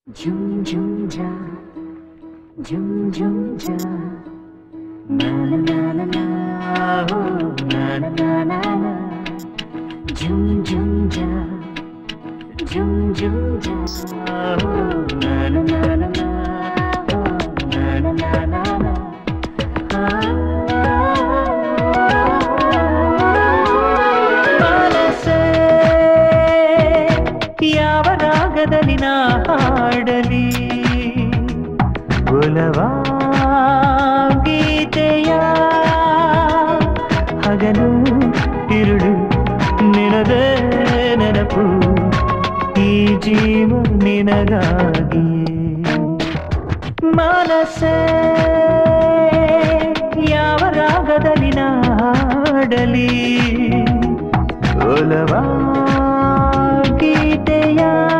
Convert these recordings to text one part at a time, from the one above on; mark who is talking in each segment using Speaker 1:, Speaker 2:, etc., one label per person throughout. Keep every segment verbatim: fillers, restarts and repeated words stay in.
Speaker 1: Jum jum ja, jum jum ja, na na na na na, oh na na na na na. Jum jum ja, jum jum ja, oh na na na na na, oh na na na na na. ಮನಸೇ ಯಾವ ರಾಗದಲ್ಲಿ ನಾ ಹಾಡಲಿ ಒಲವಾ ಗೀತೆಯ ಹಗಲು ಇರುಳು ನಿನದೇ ನೆನಪು ಈ ಜೀವ ನಿನಗಾಗಿಯೇ ಮನಸೇ ಯಾವ ರಾಗದಲ್ಲಿ ನಾ ಹಾಡಲಿ ಒಲವಾ ಗೀತೆಯ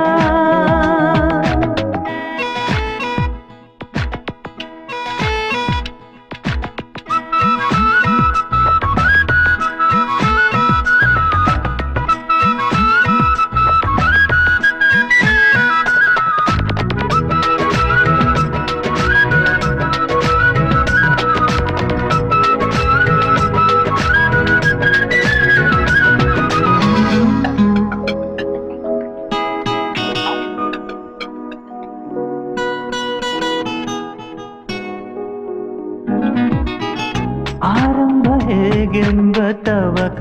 Speaker 1: ಆರಂಭ ಹೇಗೆಂಬ ತವಕ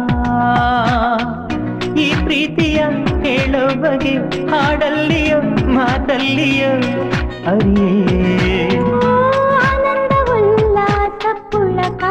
Speaker 1: ಈ ಪ್ರೀತಿಯ ಹೇಳೋ ಬಗೆ ಹಾಡಲ್ಲಿಯೋ ಮಾತಲ್ಲಿಯೋ ಅರಿಯೇ
Speaker 2: ಆನಂದ ಉಲ್ಲಾಸ ಪುಳಕ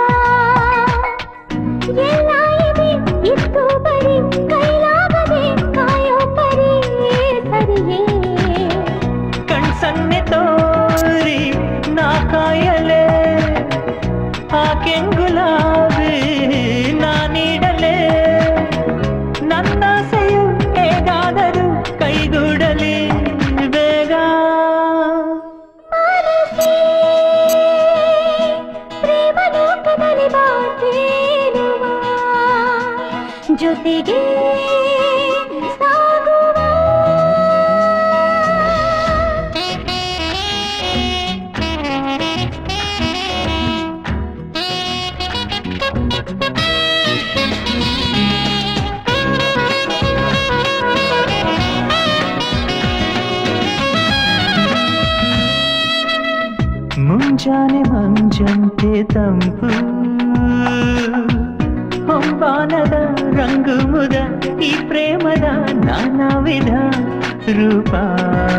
Speaker 2: ಎಲ್ಲ ಇದೆ ಇತ್ತು ಬರೀ ಕೈಲಾಗದೆ ಕಾಯೋ ಪರಿ ಸರಿಯೇ
Speaker 1: ಕಣ್ಸನ್ನೆ ತೋರಿ ನಾ ಕಾಯಲೇ ಆ ಕೆಂಗುಲಾಬಿ ನಾ ನೀಡಲೇ ನನ್ನಾಸೆಯು ಹೇಗಾದರೂ ಕೈಗೂಡಲಿ ಬೇಗ
Speaker 2: ಮನಸ್ಸೇ ಪ್ರೇಮ ಲೋಕದಲ್ಲಿ ಬಾತೇರುವ ಜೊತೆಗೆ ಸಾಗುವ
Speaker 1: ಮುಂಜಾನೆ ಮಂಜಂತೆ ತಂಪು ಹೊಂಬಾನದ ರಂಗು ಮುದ ಈ ಪ್ರೇಮದ ನಾನಾ ವಿಧ ರೂಪ